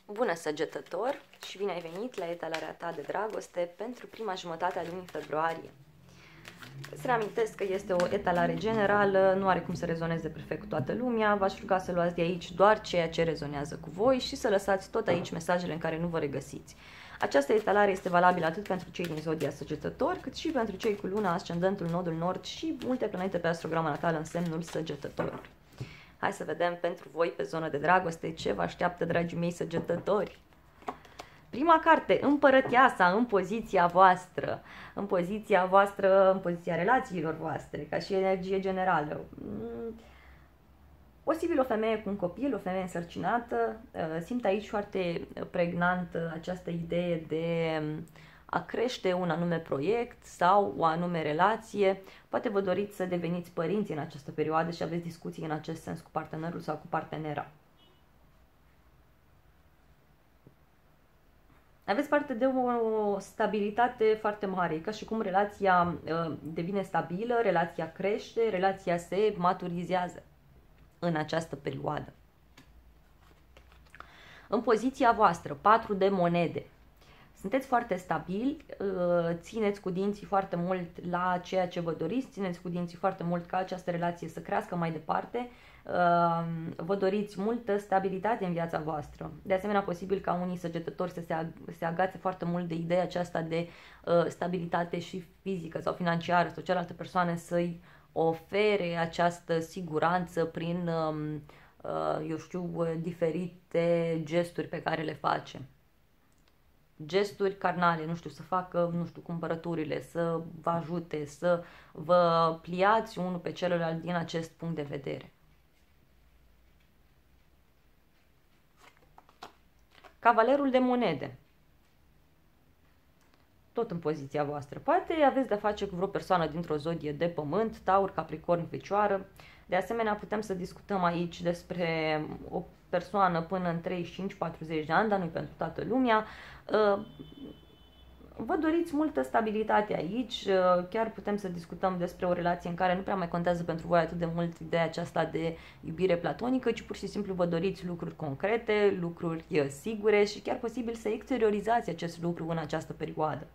Bună, săgetător, și bine ai venit la etalarea ta de dragoste pentru prima jumătate a lunii februarie. Să reamintesc că este o etalare generală, nu are cum să rezoneze perfect cu toată lumea. V-aș ruga să luați de aici doar ceea ce rezonează cu voi și să lăsați tot aici mesajele în care nu vă regăsiți. Această etalare este valabilă atât pentru cei din zodia Săgetător, cât și pentru cei cu luna, ascendentul, nodul nord și multe planete pe astrograma natală în semnul Săgetător. Hai să vedem pentru voi pe zonă de dragoste ce vă așteaptă, dragii mei săgetători. Prima carte, Împărăteasa, în poziția voastră, în poziția relațiilor voastre, ca și energie generală. Posibil o femeie cu un copil, o femeie însărcinată. Simt aici foarte pregnant această idee de a crește un anume proiect sau o anume relație. Poate vă doriți să deveniți părinți în această perioadă și aveți discuții în acest sens cu partenerul sau cu partenera. Aveți parte de o stabilitate foarte mare, ca și cum relația devine stabilă, relația crește, relația se maturizează în această perioadă. În poziția voastră, 4 de monede. Sunteți foarte stabili, țineți cu dinții foarte mult la ceea ce vă doriți, țineți cu dinții foarte mult ca această relație să crească mai departe, vă doriți multă stabilitate în viața voastră. De asemenea, posibil ca unii săgetători să se agațe foarte mult de ideea aceasta de stabilitate și fizică sau financiară, sau cealaltă persoană să-i ofere această siguranță prin, eu știu, diferite gesturi pe care le face. Gesturi carnale, nu știu, să facă, nu știu, cumpărăturile, să vă ajute, să vă pliați unul pe celălalt din acest punct de vedere. Cavalerul de monede. Tot în poziția voastră. Poate aveți de-a face cu vreo persoană dintr-o zodie de pământ, Taur, Capricorn, Fecioară. De asemenea, putem să discutăm aici despre o persoană până în 35-40 de ani, dar nu pentru toată lumea. Vă doriți multă stabilitate aici, chiar putem să discutăm despre o relație în care nu prea mai contează pentru voi atât de mult ideea aceasta de iubire platonică, ci pur și simplu vă doriți lucruri concrete, lucruri sigure și chiar posibil să exteriorizați acest lucru în această perioadă.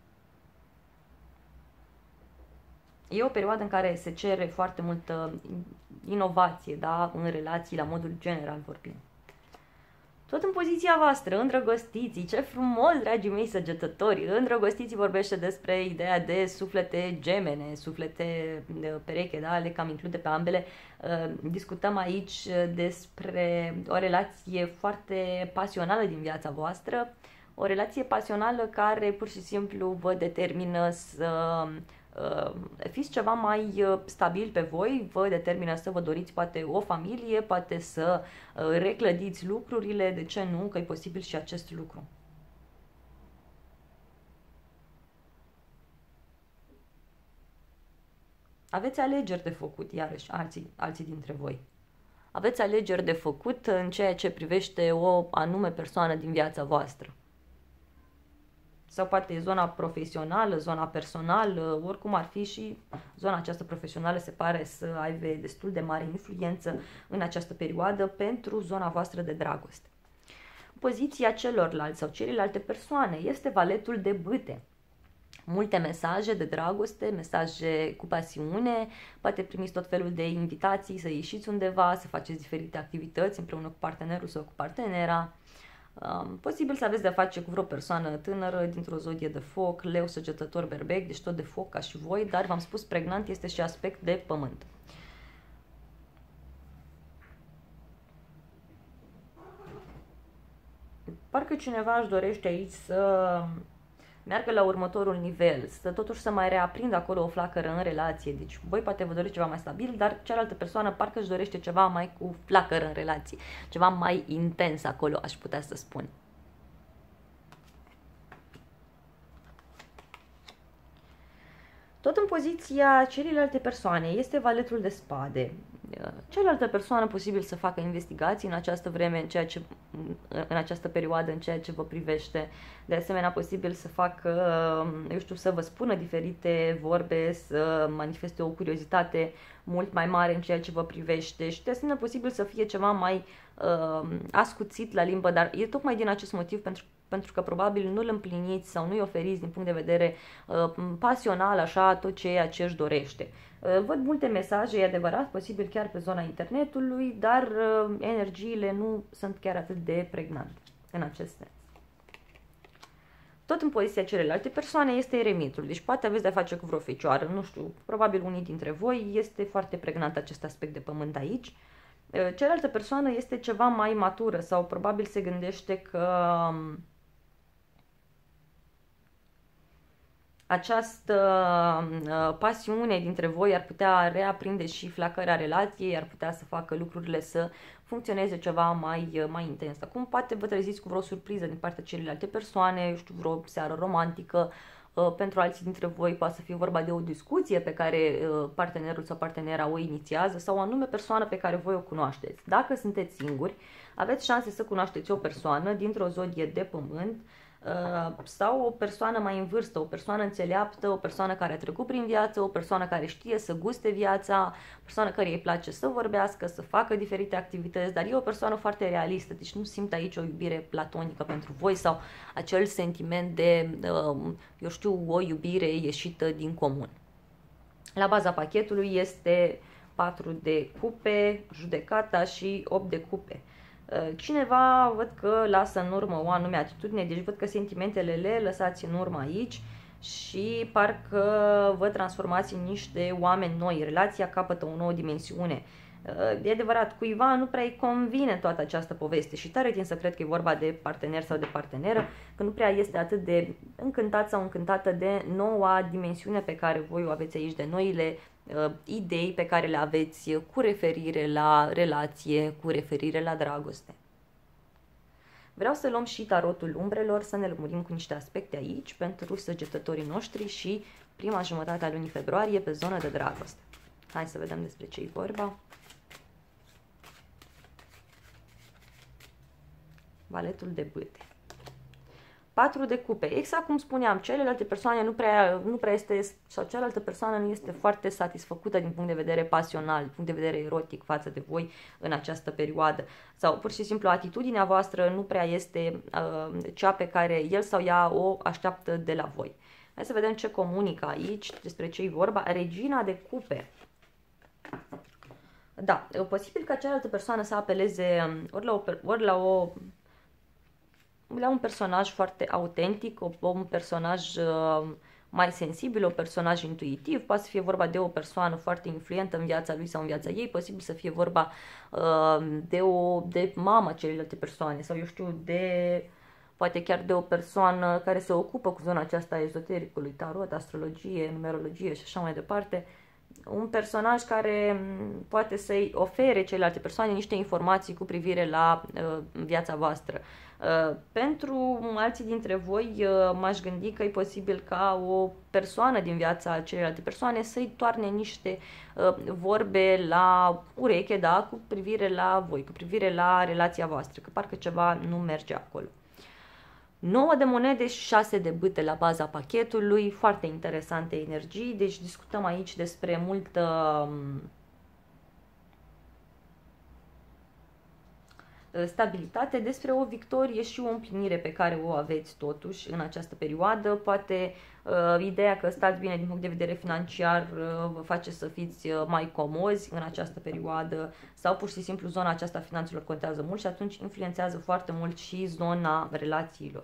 E o perioadă în care se cere foarte multă inovație, da, în relații, la modul general vorbind. Tot în poziția voastră, îndrăgostiții, ce frumos, dragii mei săgetători, îndrăgostiții vorbește despre ideea de suflete gemene, suflete pereche, da, le cam include pe ambele. Discutăm aici despre o relație foarte pasională din viața voastră, o relație pasională care pur și simplu vă determină să fiți ceva mai stabil pe voi, vă determină să vă doriți poate o familie, poate să reclădiți lucrurile, de ce nu, că e posibil și acest lucru. Aveți alegeri de făcut, iarăși, alții dintre voi. Aveți alegeri de făcut în ceea ce privește o anume persoană din viața voastră. Sau poate zona profesională, zona personală, oricum ar fi, și zona aceasta profesională se pare să aibă destul de mare influență în această perioadă pentru zona voastră de dragoste. Poziția celorlalți sau celelalte persoane este valetul de bâte. Multe mesaje de dragoste, mesaje cu pasiune, poate primiți tot felul de invitații să ieșiți undeva, să faceți diferite activități împreună cu partenerul sau cu partenera. Posibil să aveți de-a face cu vreo persoană tânără dintr-o zodie de foc, leu, săgetător, berbec, deci tot de foc ca și voi, dar v-am spus, pregnant este și aspect de pământ. Parcă cineva își dorește aici să meargă la următorul nivel, să totuși să mai reaprindă acolo o flacără în relație. Deci voi poate vă doriți ceva mai stabil, dar cealaltă persoană parcă își dorește ceva mai cu flacără în relație, ceva mai intens acolo, aș putea să spun. Tot în poziția celelalte persoane este valetul de spade. Cealaltă persoană posibil să facă investigații în această vreme, în această perioadă, în ceea ce vă privește. De asemenea, posibil să facă, eu știu, să vă spună diferite vorbe, să manifeste o curiozitate mult mai mare în ceea ce vă privește și de asemenea posibil să fie ceva mai ascuțit la limbă, dar e tocmai din acest motiv pentru că probabil nu îl împliniți sau nu-i oferiți din punct de vedere pasional așa tot ceea ce își dorește. Văd multe mesaje, e adevărat, posibil chiar pe zona internetului, dar energiile nu sunt chiar atât de pregnante în acest sens. Tot în poziția celelalte persoane este eremitul, deci poate aveți de-a face cu vreo fecioară, nu știu, probabil unii dintre voi, este foarte pregnant acest aspect de pământ aici. Cealaltă persoană este ceva mai matură sau probabil se gândește că această pasiune dintre voi ar putea reaprinde și flacăra relației, ar putea să facă lucrurile să funcționeze ceva mai intens. Acum poate vă treziți cu vreo surpriză din partea celelalte persoane, eu știu, vreo seară romantică, pentru alții dintre voi poate să fie vorba de o discuție pe care partenerul sau partenera o inițiază sau o anume persoană pe care voi o cunoașteți. Dacă sunteți singuri, aveți șanse să cunoașteți o persoană dintr-o zodie de pământ sau o persoană mai în vârstă, o persoană înțeleaptă, o persoană care a trecut prin viață, o persoană care știe să guste viața, o persoană care îi place să vorbească, să facă diferite activități, dar e o persoană foarte realistă, deci nu simt aici o iubire platonică pentru voi sau acel sentiment de, eu știu, o iubire ieșită din comun. La baza pachetului este 4 de cupe, judecata și 8 de cupe. Cineva văd că lasă în urmă o anume atitudine, deci văd că sentimentele le lăsați în urmă aici și parcă vă transformați în niște oameni noi, relația capătă o nouă dimensiune. E adevărat, cuiva nu prea îi convine toată această poveste și tare tind să cred că e vorba de partener sau de parteneră, că nu prea este atât de încântat sau încântată de noua dimensiune pe care voi o aveți aici, de noile idei pe care le aveți cu referire la relație, cu referire la dragoste. Vreau să luăm și tarotul umbrelor, să ne lămurim cu niște aspecte aici pentru săgetătorii noștri și prima jumătate a lunii februarie pe zonă de dragoste. Hai să vedem despre ce e vorba. Valetul de bâte. 4 de cupe. Exact cum spuneam, celelalte persoane nu prea este, sau cealaltă persoană nu este foarte satisfăcută din punct de vedere pasional, din punct de vedere erotic față de voi în această perioadă. Sau pur și simplu atitudinea voastră nu prea este cea pe care el sau ea o așteaptă de la voi. Hai să vedem ce comunică aici, despre ce e vorba. Regina de cupe. Da, e posibil ca cealaltă persoană să apeleze ori la un personaj foarte autentic, un personaj mai sensibil, un personaj intuitiv, poate să fie vorba de o persoană foarte influentă în viața lui sau în viața ei, posibil să fie vorba de mama celelalte persoane sau eu știu, poate chiar de o persoană care se ocupă cu zona aceasta a ezotericului, tarot, astrologie, numerologie și așa mai departe. Un personaj care poate să-i ofere celelalte persoane niște informații cu privire la viața voastră. Pentru alții dintre voi m-aș gândi că e posibil ca o persoană din viața celelalte persoane să-i toarne niște vorbe la ureche, da, cu privire la voi, cu privire la relația voastră, că parcă ceva nu merge acolo. 9 de monede și 6 de bâte la baza pachetului, foarte interesante energii, deci discutăm aici despre multă stabilitate, despre o victorie și o împlinire pe care o aveți totuși în această perioadă. Poate ideea că stați bine din punct de vedere financiar vă face să fiți mai comozi în această perioadă sau pur și simplu zona aceasta a finanțelor contează mult și atunci influențează foarte mult și zona relațiilor.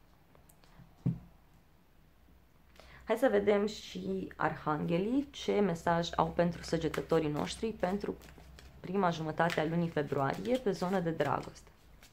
Hai să vedem și arhanghelii ce mesaj au pentru săgetătorii noștri pentru prima jumătate a lunii februarie pe zonă de dragoste.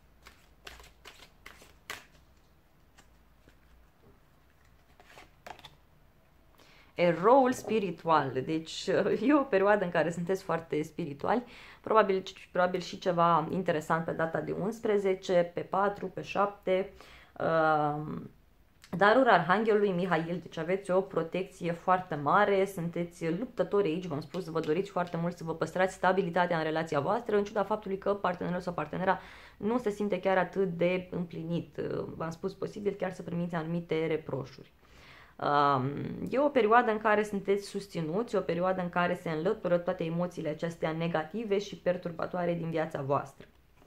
Eroul spiritual, deci e o perioadă în care sunteți foarte spirituali, probabil și ceva interesant pe data de 11, pe 4, pe 7, Darul Arhanghelului Mihail, deci aveți o protecție foarte mare, sunteți luptători aici, v-am spus, vă doriți foarte mult să vă păstrați stabilitatea în relația voastră, în ciuda faptului că partenerul sau partenera nu se simte chiar atât de împlinit. V-am spus, posibil chiar să primiți anumite reproșuri. E o perioadă în care sunteți susținuți, o perioadă în care se înlătură toate emoțiile acestea negative și perturbatoare din viața voastră.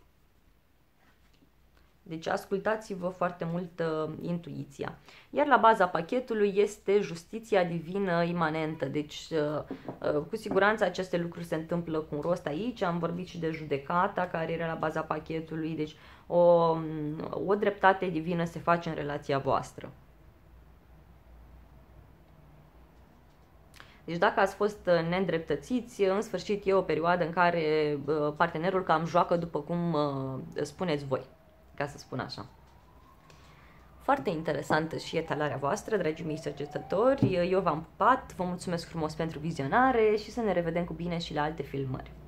Deci ascultați-vă foarte mult intuiția. Iar la baza pachetului este justiția divină imanentă. Deci cu siguranță aceste lucruri se întâmplă cu un rost aici. Am vorbit și de judecata care era la baza pachetului. Deci o dreptate divină se face în relația voastră. Deci dacă ați fost neîndreptățiți, în sfârșit e o perioadă în care partenerul cam joacă după cum spuneți voi, ca să spun așa. Foarte interesantă și etalarea voastră, dragii mei săgetători. Eu v-am pupat, vă mulțumesc frumos pentru vizionare și să ne revedem cu bine și la alte filmări.